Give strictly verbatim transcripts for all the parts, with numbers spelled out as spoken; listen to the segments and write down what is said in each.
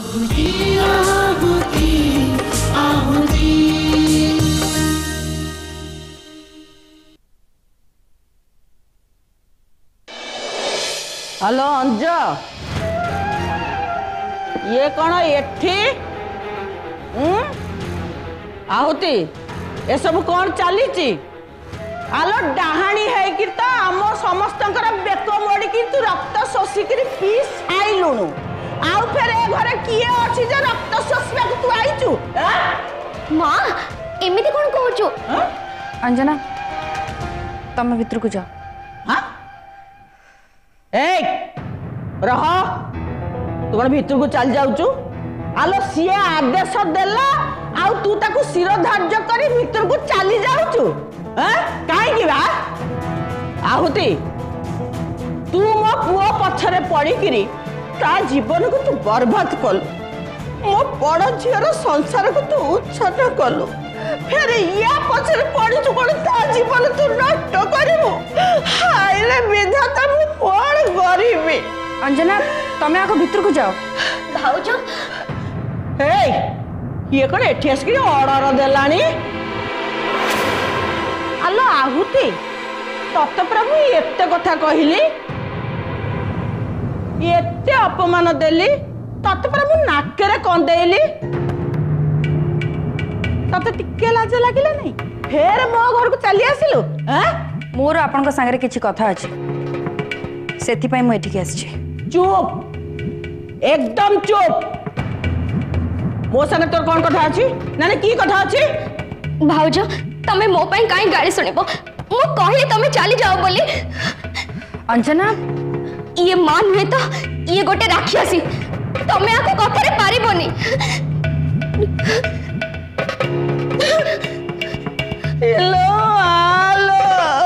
Hello अंज ये कौन एठी आहुति ए सब कौन चली आलो डाहाणी है कि तो आम समस्त बेक मोड़ी कि तू रक्त शोषिक पी साइलुणु आउ फेर ए घरे किए अछि जे रक्त शोषिया तू आइचु मां एमिति कोन कहउछु अंजना तम भीतर को जाओ। हां ए रह तू भीतर को चल जाऊचु आलो सीए आदेश देला आउ तू ताकू शिरो धार्य करी भीतर को चली जाऊचु कहीं की बा आहुति तू मो पुओ पछरे पड़िकी ता जीवन को तू बर्बाद कलु मो बड़ झीर संसार को तू उच्छन कलु फिर या पछरे पड़िचु कौन ता जीवन तू नष्ट करू हाय रे विधाता मु कौन करी। अंजना तमें आगे भीतर को जाओ। भाउज हे ये कौन एठी आसिक ऑर्डर देलानी आलो आहुति तत प्रभु एते कथा कहली एते अपमान देली तत प्रभु नाकेरे कंदेली तते टिके लाज लागिला नहीं फेर मो घर को चली आसिलु हैं मोर आपन संगे किछि कथा अछि सेति पई मु एठी आछि। चुप एकदम चुप मो संगे तोर कोन कथा अछि नाने की कथा अछि भाउज तमे मो पई काई गाड़ी सुनिबो मु कहली तमे चली जाओ बोली। अंजना ये मां नुहे तो ये गोटे राक्षसी तमे आको कथरे पारिबोनी हेलो आलो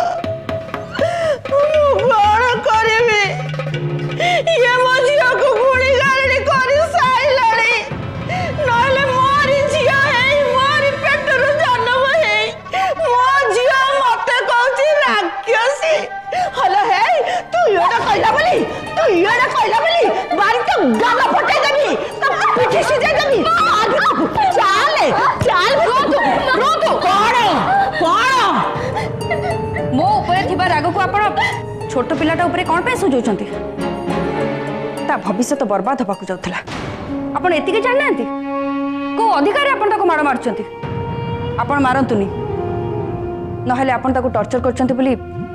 बड़ करबे ये मजिया को गुणी गाड़ी करी साइलड़ी नले मोरी जिया है मोरी पेटर जन्म है मो जिया मते कहउची राक्षसी हलो है तू योडा कहला बोली तू योडा कहला बोली बारी तो गाला फटे देबी तब पीछे से जा देबी चाल चाल रोक रोक कौन कौन मो ऊपर थिबा राग को आपण छोट पिलाटा ऊपर कोन पे सुजौचंती ता भविष्य तो बर्बाद होबाकू जाउथला आपण एतिके जाननांती को अधिकारी आपण ताको मार मारचंती आपण मारंतुनी नहले आपण ताको टॉर्चर करचंती बोली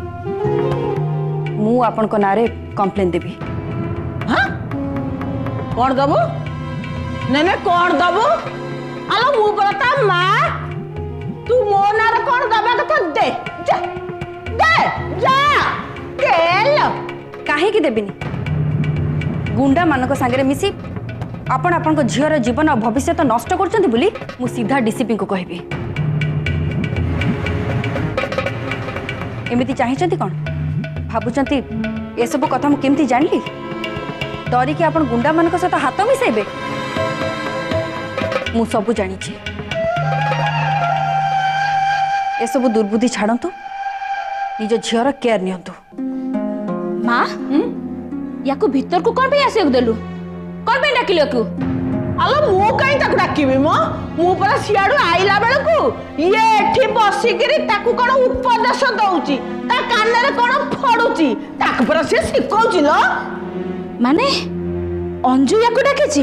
मु आपण को नारे कंप्लेन देबी। हां कौन दबो नेने कौन दबो आलो मु बता मां तू मो नारे कौन दबा कथा दे जा दे जा केल काहे की देबिनी गुंडा मानक संगे मिसी आपण आपण को झियर जीवन और भविष्य तो नष्ट करचंती बोली मु सीधा डीसीपी को कहबी एमिति चाहिचंती कोन भाबुचंती ए सब कथा मु केमती जानली डरी कि आपण गुंडा मानक सहित हाथ मिसेबे मु सब जानी छी ए सब दुर्बुद्धि छाड़ंतु निज झियर केयर नियंतु। मां याको भीतर को कोन पे आसे देलु कोन पे डाकिलो को आलो मु काई ताकू डाकिबी मो मु परा सियाडू आइला बेल को ये एठी बसी करी ताकू कोन उपदेश दउची ता कान रे कोन फडुची ताकू परा से सिखौची लो माने अंजू याको डाकेची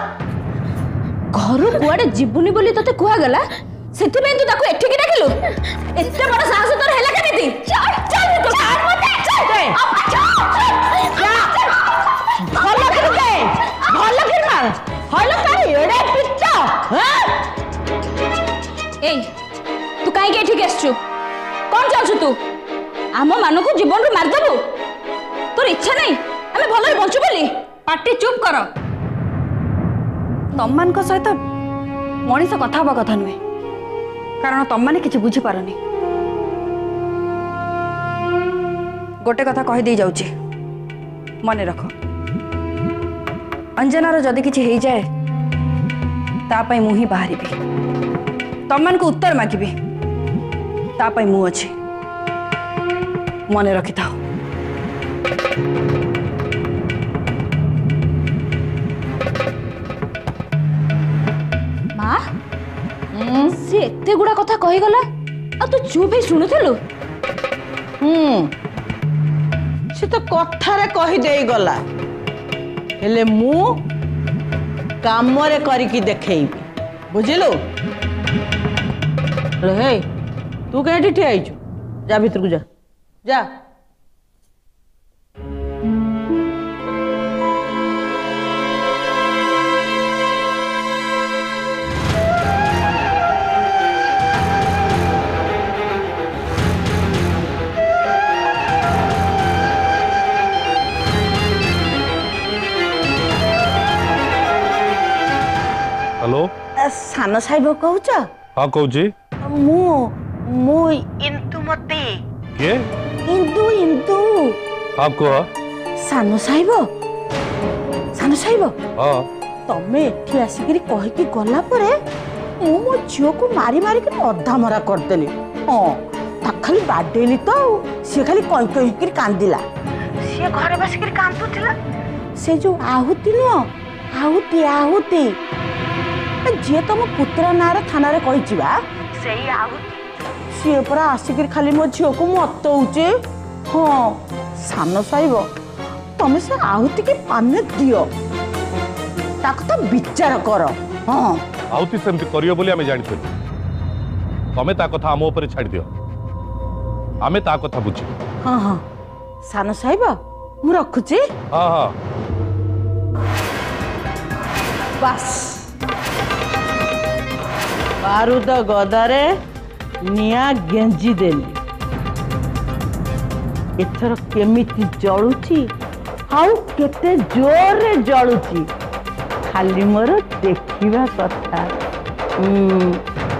घर कुआडे जीवनी बोली तते कुआ गला सेति में तू ताकू एठी के डाकिलु एते बड़ साहस तोर हैला केमिति चल चल तो चार मते चल अब भलो कर दे भलो कर मार हलो तारी एडे पिच्चा हां ए तू काई के ठीक आछू कोन चाहछु तू आम मानो को जीवन रो मार दबो तोर इच्छा नहीं हमें भलो बंचु बोली पाटी चुप कर तम मान को सहित मनीष कथा हवा कथा नुहे कारण तम माने किछि बुझी पारनी गोटे कथा कहि दे जाउची मने रख अंजनार जदि किछि हेई जाए ता पई मु ही बाहरिबी तम मान को उत्तर मागिबी ता पई मु अछि मने रखि थाओ। से एते गुड़ा कथा कही गला आ तू चुप ही सुनुथलु हम्म से तो कथारे कही देई गला हेले मु कामरे करिकी देखैबी बुझिलु हे तू कहीं ठिया आइଛୁ जा भीतर को जा जा हेलो सान साहेब कहूच हाँ कहूँ मु मु इंदुमती किए इंदु इंदु हाँ कह सान साहेब सान साहेब हाँ तमे एठी आसिकरी कहिकी गला परे मु मो झियो को मारी मारी के अधा मरा करदेली हां ता खाली बाडेली तो से खाली कहि कहि के कांदिला से घरे बसिकरी कांदुथिला से जो आहुति न आहुति आहुति जे तुम पुत्र नारे थाना रे कहिछि बा सेही आहुति से परा आसिकरी खाली मो झियो को मत होउचे हां सानो साहिब तमे से आहुति के पाने दियो ताको तो विचार कर हां आहुति सेमती करियो बोली आमे जानि थलु तमे ता कथा हम ऊपर छाड़ दियो आमे ता कथा बुझी हां हां सानो साहिब मु रखुची हाँ हाँ बस बारूद गदारे निया गेंजी देली एथर केमिति जळुची हाउ केते जोर रे जळुची खाली मोर देखिबा कथा हम्म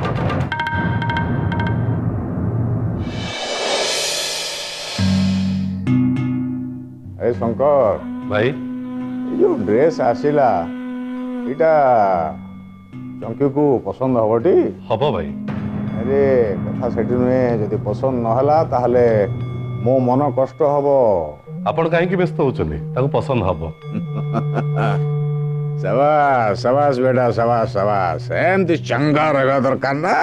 अरे शंकर भाई जो ड्रेस आसिला इटा चंकी को पसंद हबटी हबो भाई अरे कथा सेठी नुहे जदि पसंद नहला ताहले मो मन कष्ट हबो आपण काहे की व्यस्त होचनी ताको पसंद हबो शाबाश शाबाश बेटा शाबाश शाबाश एमती चंगा रहबा दरकार ना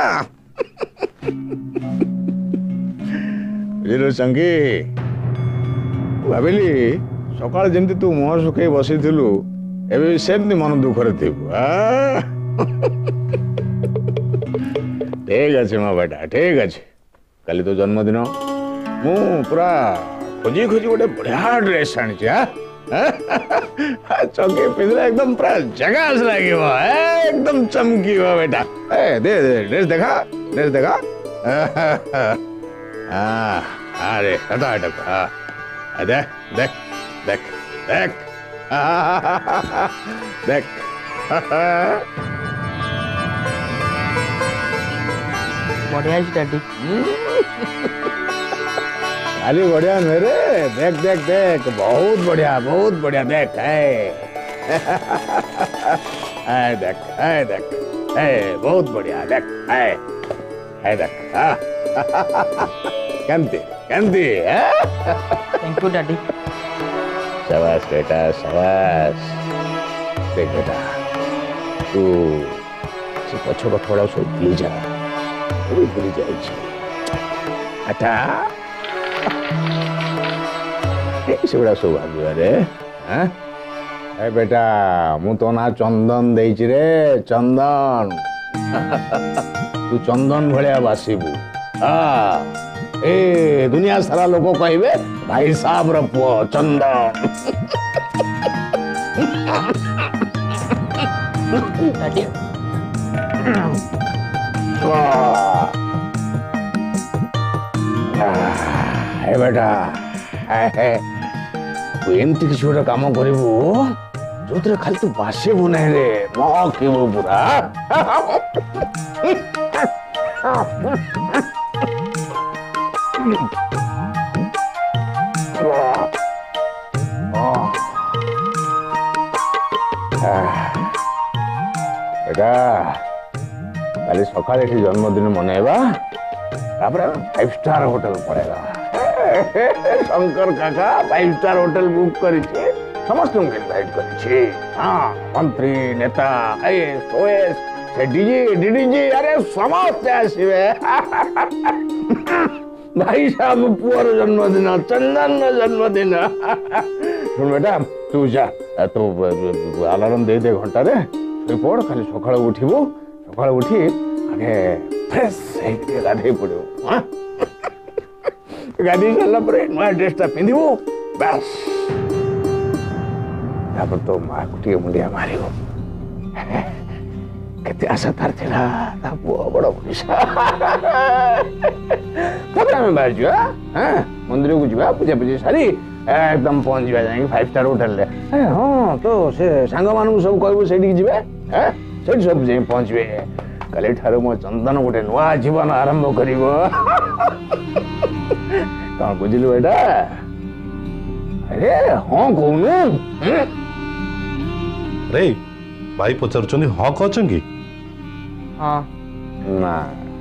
बुझिलु चंकी भाविली सकाळ जेमती तू मुह सुखई बसिथिलु एबे सेमती मन दुखरे थिबु आ ठीक अच्छे मो बेटा ठीक अच्छे कल तो जन्मदिन मु पूरा खोजी खोजी गोटे बढ़िया ड्रेस आनी चौकी पिंधले एकदम पूरा जगास लगे एकदम चमकी बेटा ए दे दे ड्रेस देखा ड्रेस देखा हाँ अरे हटा हटा हाँ देख देख देख देख देख बढ़िया डैडी खाली बढ़िया मेरे देख देख देख बहुत बढ़िया बहुत बढ़िया देख है है देख है देख है बहुत बढ़िया देख है है देख केमती केमती थैंक यू डैडी शाबाश बेटा शाबाश देख बेटा तू से पछ कथड़ा सब भूली जा वो भूली जाए अच्छा सेगुड़ा सब भाग्य रे हाँ बेटा मु तो ना चंदन देइछि रे चंदन तू चंदन भलिया बासिबू हाँ ए दुनिया सारा लोग कहिबे भाई साहब रो पुओ चंदन डैडी ए बेटा तू एमती किसी गोटे कम करू जो खाली तू बासिबू ना रे महकबू पूरा बेटा काली सकाଳେ ଏଠି जन्मदिन मनेबा तापर फाइव स्टार होटल पड़ेगा शंकर काका फाइव स्टार होटल बुक करिछि समस्त को इनवाइट करिछि हां मंत्री नेता आईएएस ओएस सेठी जी डीडी जी अरे समस्ते आसवे भाई साहब पुअर जन्मदिन चंदन जन्मदिन सुन बेटा तू जा तो अलार्म दे दे घंटा रे पड़ खाली सकाल उठबू सकाल उठी आगे फ्रेश गाधे पड़ो गाधी सारा नुआ ड्रेसटा पिंधबू बस तो माँ को मुंडिया मार केते आशा तार थिला ता पुओ बड़ मनीषा तब आम बाहर जा हाँ मंदिर को जा पूजा पूजा सारी एकदम पहुंच जा जाए फाइव स्टार होटेल रे हाँ तो से सांग मानू सब कहबू सेठी जीवे हैं सेठी सब जाई पहुंचबे काली ठारो मो चंदन गोटे नुआ जीवन आरंभ करिवो कौन बुझिलु बेटा अरे हाँ कहूनु रे भाई पचारुचंदी हाँ कहचंगी हाँ ना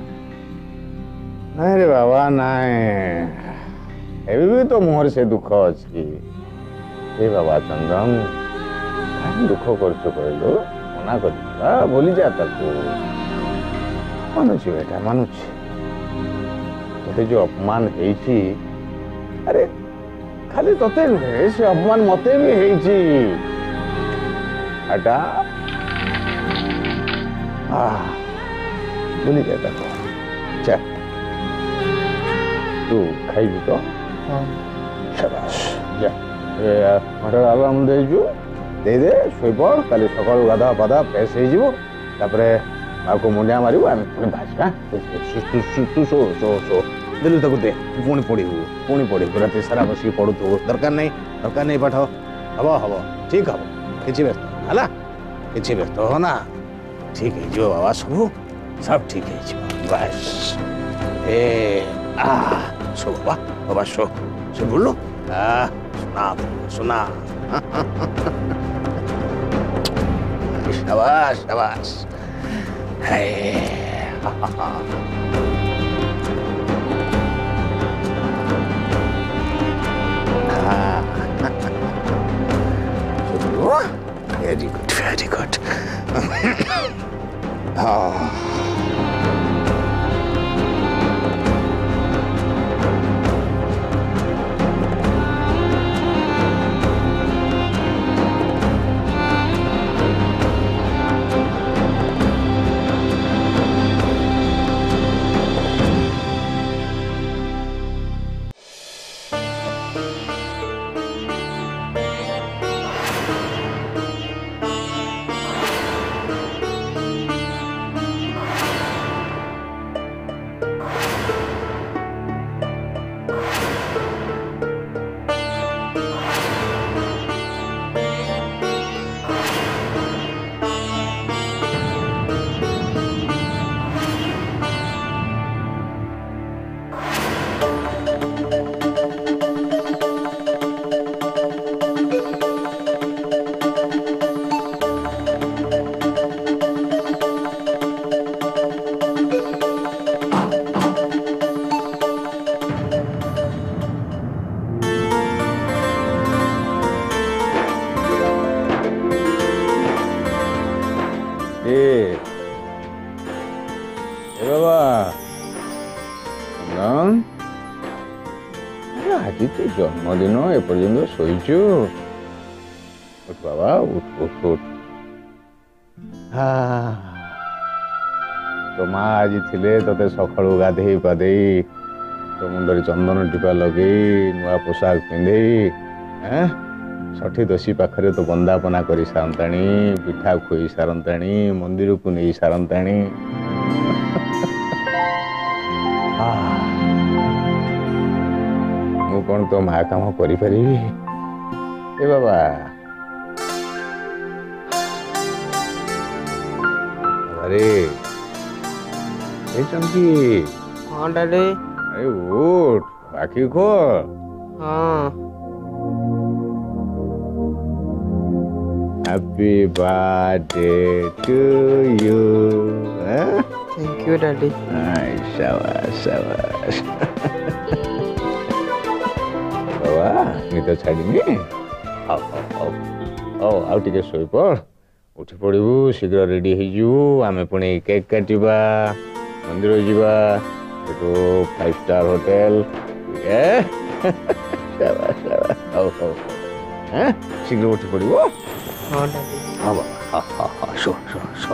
नहीं रे बाबा नहीं एबे भी तो मोहर से दुख अछि ए बाबा चंदन काहे दुख करछो कहलो मना करला बोली जा ताको मानुछि बेटा मानुछि तोते जो अपमान हेछि अरे खाली तोते नुहे से अपमान मते भी हेछि हटा आह बोली जा ताको चल तू खाइबी तो शाबाश जा ए मटर अलार्म दे जो दे दे सोई पड़ काली सकाळ गाधा पादा फ्रेश हो जीवो तापरे मां को मुंडिया मारिबो हम पुणी भाजबा तू तू सो सो सो दिलु तक दे पुणी पढिबो पुणी पढिबो राति सारा बसी पढुतो दरकार नहीं दरकार नहीं पाठ हबो हबो ठीक हबो किछि व्यस्त हला किछि व्यस्त हो ना ठीक है जो बाबा सब सब ठीक है जी बस ए आ सो बाबा बाबा सो सो बोलो आ सुना सुना शाबाश शाबाश है very good very good ah जन्मदिन एपर्यंत शोचु उठ बाबा उठ उठ उठ तो माँ आज थिले तते सकाळु गाधे पाधे तो मुंडरे चंदन टीपा लगे नुआ पोशाक पिंधे हैं षठी दशी पाखरे तो बंदापना करी सारंताणी पिठा खुई सारंताणी मंदिर को नहीं सारंताणी कौन तो माँ काम करी परिबी ए बाबा अरे ए चंकी हाँ डैडी अरे उठ बाकी खोल हाँ happy birthday to you thank you daddy शाबाश शाबाश बाबा मी तो छाड़ीनी आओ आओ आओ आओ टिके सोई पड़ उठी पड़ू शीघ्र रेडी हो आम पुणी केक काटिबा मंदिर जीवा एटू फाइव स्टार होटेल शीघ्र उठी पड़ू हाँ डैडी हाँ हाँ हाँ शो शो शो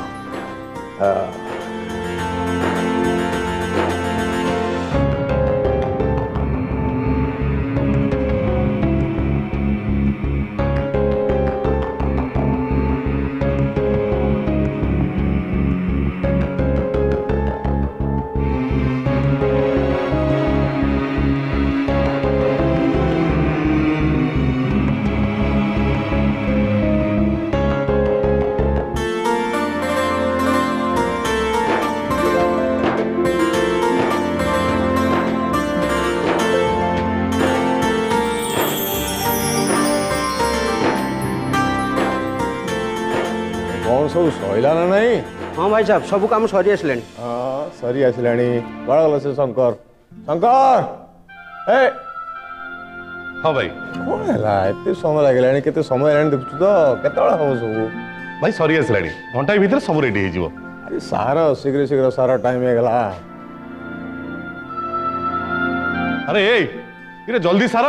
कौन सब सैला ना नहीं हाँ भाई साहब सब काम सरी आसले हाँ सरी आसला बड़ा गल से शंकर शंकर ए हाँ भाई कौन है एत समय लगे केते समय है देखु तो केत हम सब भाई सरी आसलानी घंटा भितर सब रेडी हो अरे सार शीघ्र शीघ्र सारा टाइम है गला अरे ए इरे जल्दी सार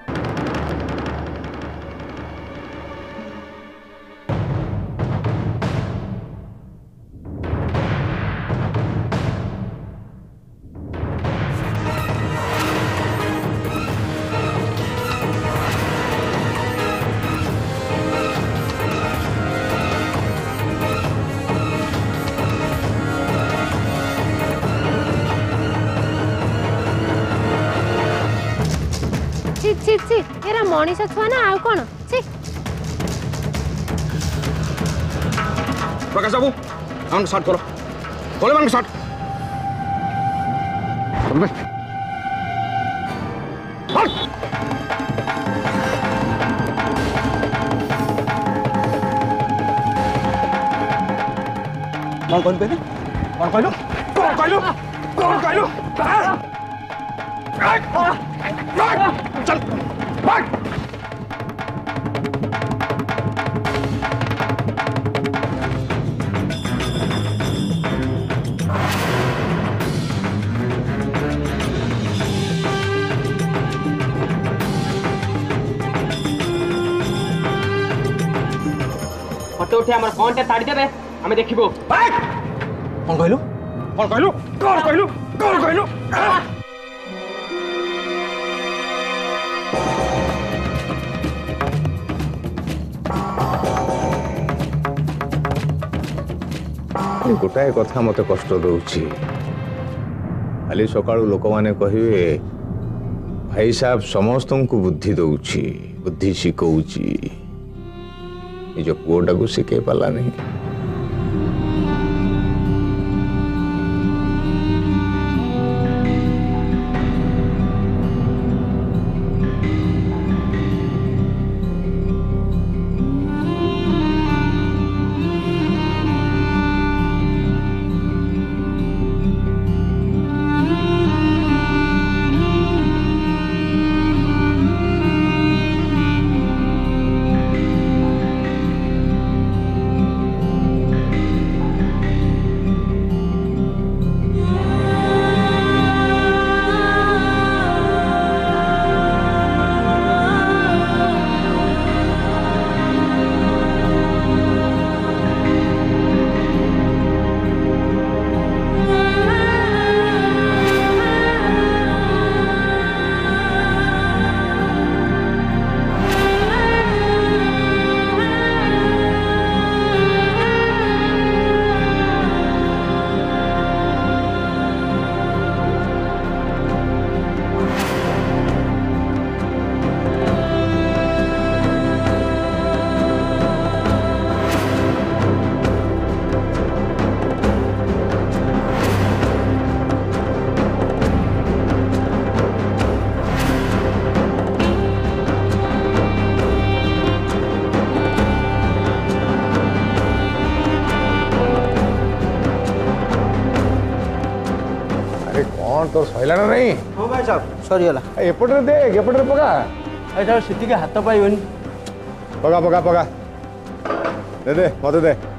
ছি ছি ছি এরা মଣିষ ছুয়া না আর কোন ছি प्रकाश बाबू हम शॉट करो बोले मन शॉट कौन कौन पे कौन कहलो कौन कहलो कौन कहलो चल भाग फटो उठे हमर फोन टे ताड़ी देबे हमें देखिबो भाग कौन कहलो कौन कहलो कौन कहलो कौन कहलो गोटाए कथा मत कष्ट दूची खाली सकाळु लोक माने कहिवे भाई साहब समस्त को बुद्धि दउची बुद्धि शिखौची निज पुओटा को शिखे पाला नहीं कौन तो सैला ना नहीं हाँ भाई साहब सरीगला एपटे देख एपटे पका भाई साहब सीटी के हाथ पाइबनी पका पका पका दे दे मत दे